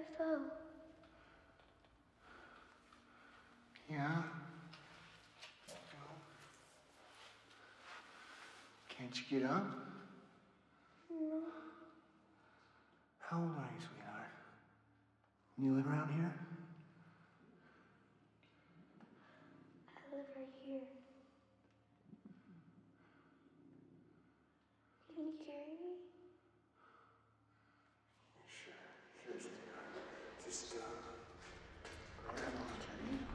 UFO. Yeah? Can't you get up? No. How old are you, sweetheart? You live around here? I live right here. Can you carry me? Sure, sweetheart. Just, grab on to me.